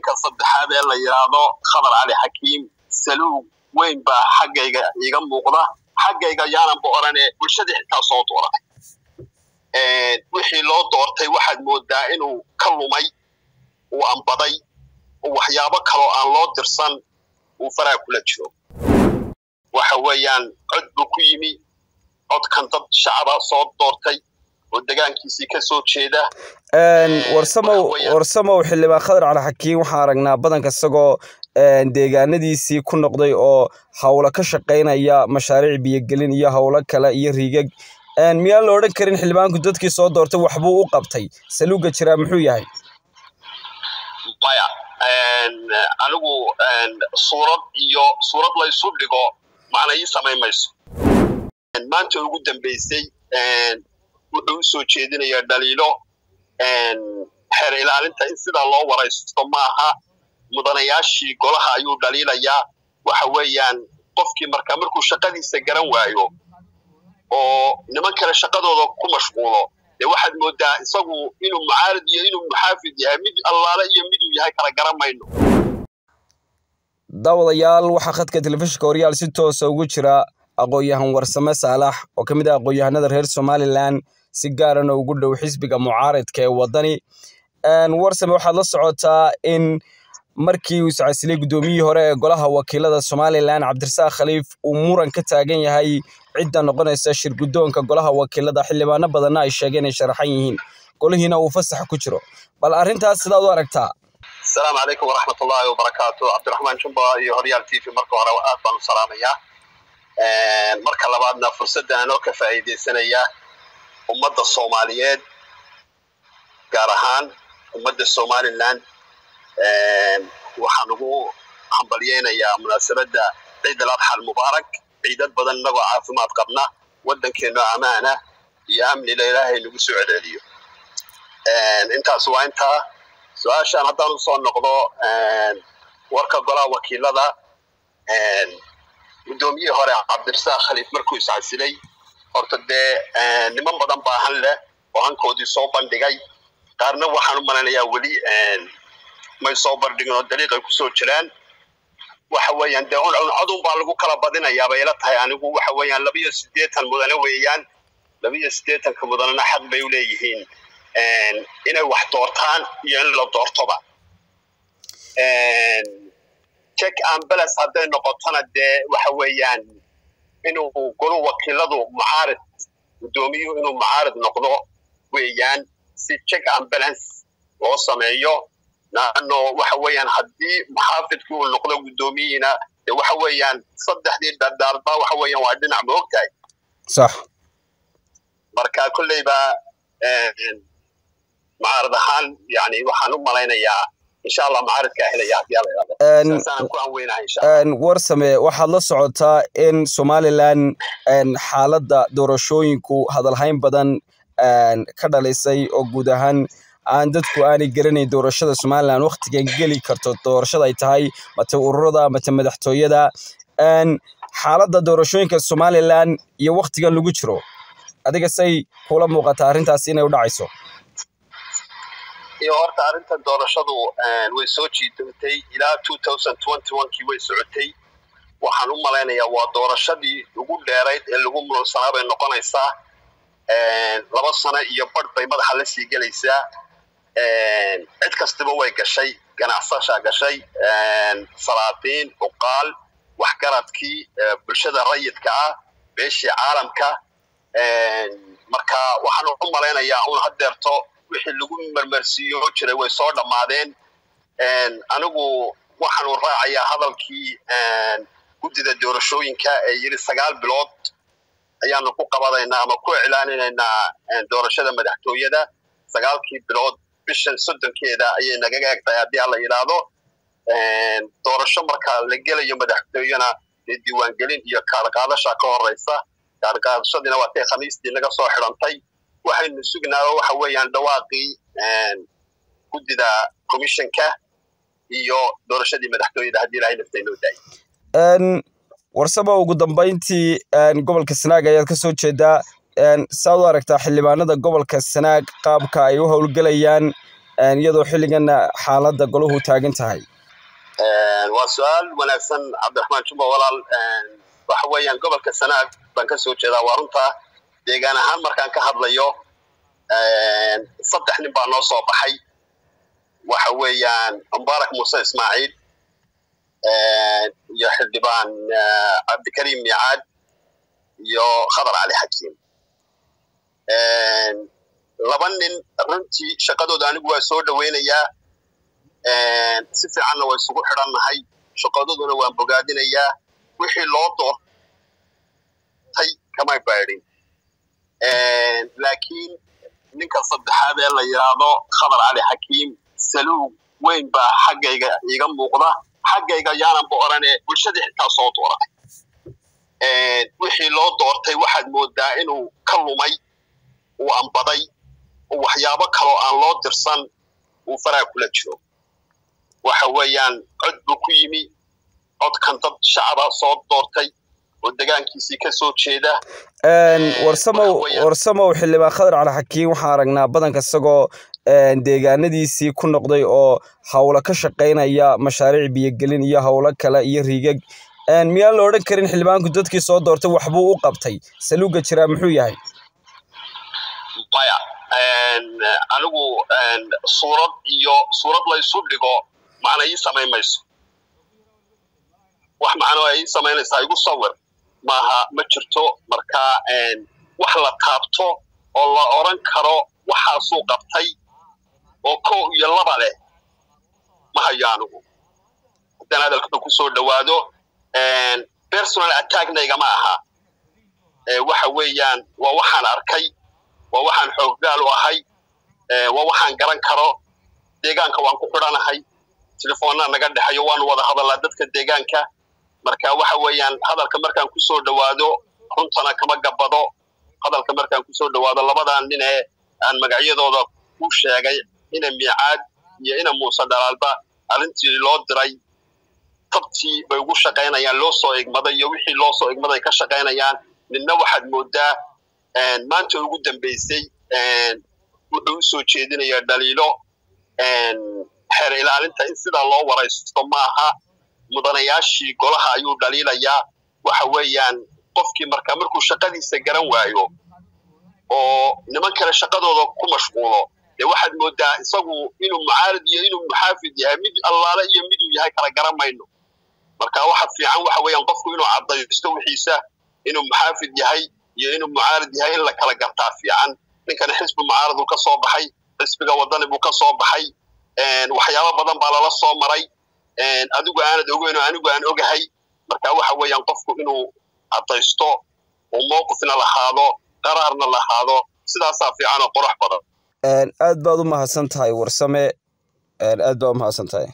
ninka saddexaad ee la yiraahdo Khadar Ali Xakiim saluug weyn baa xaggayga iga muuqda xaggayga yaanan boorane bulshada xitaa soo dooratay wixii loo doortay waxaad moodaa inuu ka lumay uu ambaday waxyaabo kale oo aan loo dirsan uu faraa kula jiro waxa weeyaan cod buu ku yimi codkan dad shacaba soo doortay oo deegaankiisii ka soo jeeda warsamow xildhibaan Khadar Ali Xakiim waxaan aragnaa badanka isagoo deegaanadiisii ku noqday oo hawlo ka shaqeynaya mashaariic biyagelin iyo hawlo kale iyo riigag miyaan la odhan karin xildhibaanku dadkii soo doortay waxbuu u qabtay saluuga jira muxuu yahay maya anigu suurad la isu dhigo macna ii samaymayso maanta ugu dambeysay wuxuu soo jeedinayaa dhaliilo xeer ilaalinta in sida loo waraysto maaha mudanayaashii golaha ayuu dhaliilayaa waxa weeyaan qofkii markuu shaqadiisa garan waayo oo niman kale shaqadooda ku mashquulo waxaad moodaa isagu inuu mucaarad iyo inuu muxaafid yahay mid allaala iyo mid uu yahay kala garanayno dawadayaal waxa khadka telefishinka Horyaal si toos ah ugu jira aqoonyahan Warsame Saalax oo kamid ah aqoonyahanada reer Somaliland si gaar ah ugu dhow xisbiga mucaaradka ee wadani Warsame waxaad la socotaa in markii uu iscasilay gudoomiyihii hore ee golaha wakiilada Somaliland Cabdirasaaq Khaliif uu muran ka taagan yahay cidda noqonaysa shir gudoonka golaha wakiilada xildhibaano badan ay sheegeen in sharaxan yihiin golahiina uu fasax ku jiro bal arintaas sidaad u aragtaa السلام عليكم ورحمة الله وبركاته عبد الرحمن جنبا هوريال تي في مركو هره aad baan u salaamaya marka labaadna fursada aan oo ka faa'iideysanaya ummadda Soomaaliyeed gaar ahaan ummadda Somaliland waxaan ugu hambalyeeynaya munaasabada Ciid al-Adha al-Mubarak ciidad badan naga caafimaad qabna wadankeena amaana iyo amni ilaahay nagu soo celiyo intaas waa inta سؤال هذا نصون نقضه وركا قلا وكيلة دومي هراء عبد الرزاق خليف مركز عسلي أرتد نمن بدن باهله وهن كودي صوبان دقي قارنا وحنو من يا ولي ما يصوبر دقنا الدليل يكسر جلان وحويان دهون عضو بالغو كلا بدنا يا بيلتها يعني وحويان لبي سديت المدنويان لبي سديت كمدننا حق بيوليهين inay wax doortaan iyo in la doortoba check and balance haday noqotana waxa weeyaan inuu golo wakiiladu mucaarad gudoomiyo inuu mucaarad noqdo weeyaan si check and balance loo sameeyo naano waxa weeyaan hadii muxaafidku uu noqdo gudoomiyina waxa weeyaan saddexdii dardarba waxa weeyaan waa dhinac moogtahay صح marka kullayba معارض حال يعني وحنو مالينيا إن شاء الله معارض كأهلية يلا سنكون وينها إن شاء الله Warsame waxaad la socotaa in Somaliland xaaladda doorashooyinku hadalhayn badan ka dhalisay oo guud ahaan aan dadku aanay garanayn doorashada Somaliland waqtigan gali karto doorashada ay tahay mata ururada mata madaxtooyada xaaladda doorashooyinka Somaliland iyo waqtigan lagu jiro adiga say kula muuqata arrintaas inay u dhacayso iyo horta arinta doorashadu way soo jiitay ilaa 2021kii way socotay waxaan u maleynayaa waa doorashadii ugu dheerayd ee lagu muransanaa bay noqonaysaa 2 sano iyo badh bay madaxa la sii galaysaa cid kastaba way gashay ganacsasha gashay salaatiin uqaal waxgaradkii bulshada rayidka ah beeshii caalamka marka waxaan u maleynayaa in hadeerto wixii lagu marmarsiyo jiray way soo dhamaadeen anigu waxaan u raacayaa hadalkii gudida doorashooyinka ee yiri 9 bilood ayaanu ku qabadaynaa ama ku iclaaninaynaa doorashada madaxtooyada 9kii bilood bishan 30keeda ayay naga gaagtay hadii la yiraahdo doorasho marka la gelayo madaxtooyana diiwaan gelin iyo kaar qaadasho ka horeysa kaar qaadashadina waa tay khamiistii naga soo xirantay waxaynu sugnaa waxa weeyaan dhawaaqii gudida commissionka iyo doorashadii madaxtooyada hadii ilaahay naftay loo daayay Warsame ugu dambeyntii gobolka Sanaag ayaad ka soo jeedaa saad u aragtaa xildhibaanada gobolka Sanaag qaabka ay u howlgalayaan iyadoo xilligan xaaladda goluhu taagan tahay waa su'aal wanaagsan cabdiraxmaan jumbo walaal waxa weeyaan gobolka Sanaag baan ka soo jeedaa waa runta deegaan ahaan markaan ka hadlayo saddex nin baa noo soo baxay waxa weeyaan Mubaarak Muuse Ismaaciil iyo xildhibaan Cabdikariim Miicaad iyo Khadar Cali Xakiim laba nin runtii shaqadooda anigu waa soo dhaweynayaa si fiicanna way isugu xidhannahay shaqadooduna waan bogaadinayaa wixii loo doortay kama baadhin laakiin ninka saddexaad ee la yiraahdo Khadar Cali Xakiim saluug weyn baa xaggayga iga muuqda xaggayga yaanan booranee bulshada xitaa soo dooratay wixii loo doortay waxaad moodaa inuu ka lumay uu ambaday waxyaabo kale oo aan loo dirsan uu faraa kula jiro waxa weeyaan cod buu ku yimi codkan dad shacaba soo doortay oo deegaankiisii ka soo jeeda warsamow xildhibaan Khadar Cali Xakiim waxaan aragnaa badanka isagoo deegaanadiisii ku noqday oo hawlo ka shaqeynaya mashaariic biyogelin iyo hawlo kale iyo riigag miyaan la odhan karin xildhibaanku dadkii soo doortay waxbuu u qabtay saluuga jira muxuu yahay maya anigu suurad la isu dhigo macna ii samaymayso wax macno ay samaynaysaa igu sawir maaha ma jirto marka wax la taabto oo la oran karo waxaasuu qabtay oo koow iyo laba leh ma hayo anigu haddaan hadalka ku soo dhawaado personal attack-nayga ma aha waxa weeyaan waa waxaan arkay waa waxaan xooggaal u ahay waa waxaan garan karo deegaanka waan ku xidhanahay telefoonna naga dhexayo waan wada hadalaa dadka deegaanka marka waxa weeyaan hadalka markaan ku soo dhawaado runtana kama gabado hadalka markaan ku soo dhawaado labadan nin ee aan magacyadooda ku sheegay ina Miicaad iyo ina Muuse Dhalaalba arintii loo diray tabtii bay ugu shaqeynayaan loo soo igmaday iyo wixii loo soo igmaday ka shaqeynayaan ninna waxaad moodaa maanta ugu dambeysay wuxuu soo jeedinayaa dhaliilo xeer ilaalinta in sida loo waraysto maaha mudanayaashii golaha ayuu dhaliilayaa waxa weeyaan qofkii markuu shaqadiisa garan waayo oo niman kale shaqadooda ku mashquulo waxaad moodaa isagu inuu mucaarad iyo inuu muxaafid yahay mid allaale iyo mid uu yahay kala garamayno marka waxa fiican waxa weeyaan qofku inuu cadaysto wixiisa inuu muxaafid yahay iyo inuu mucaarad yahay in la kala gartaa fiican ninkan xisbi mucaarad uu ka soo baxay xisbiga wadani buu ka soo baxay waxyaabo badan baa lala soo maray adigu aanad ogeyn oo anigu aan ogahay marka waxa weeyaan qofku inuu cadaysto oo mowqifna lahaado qaraarna lahaado sidaasaa fiican oo qurux badan aad baad u mahadsan tahay warsame aad baad u mahadsan tahay